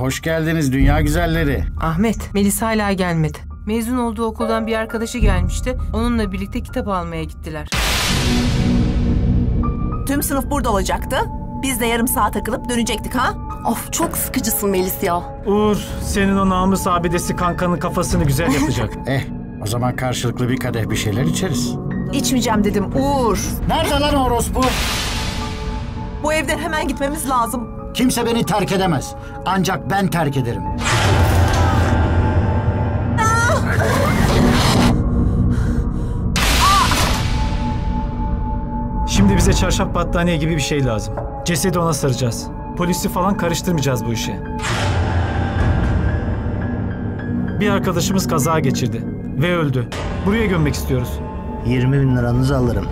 hoş geldiniz dünya güzelleri. Ahmet, Melis hala gelmedi. Mezun olduğu okuldan bir arkadaşı gelmişti. Onunla birlikte kitap almaya gittiler. Tüm sınıf burada olacaktı. Biz de yarım saat takılıp dönecektik ha? Of çok sıkıcısın Melis ya. Uğur, senin o namus abidesi kankanın kafasını güzel yapacak. O zaman karşılıklı bir kadeh bir şeyler içeriz. İçmeyeceğim dedim Uğur. Nerede lan orospu? Bu evden hemen gitmemiz lazım. Kimse beni terk edemez. Ancak ben terk ederim. Şimdi bize çarşaf battaniye gibi bir şey lazım. Cesedi ona saracağız. Polisi falan karıştırmayacağız bu işe. Bir arkadaşımız kaza geçirdi ve öldü. Buraya gömmek istiyoruz. 20.000 liranızı alırım.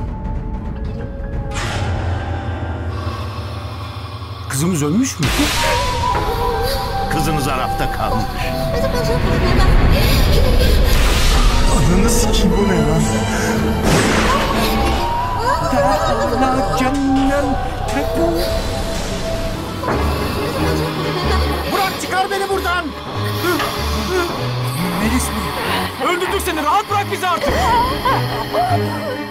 Kızımız ölmüş mü? Kızınız Arap'ta kalmış. Ananı sikeyim, bu ne lan? Burak çıkar beni buradan! Öldürdük seni, rahat bırak bizi artık!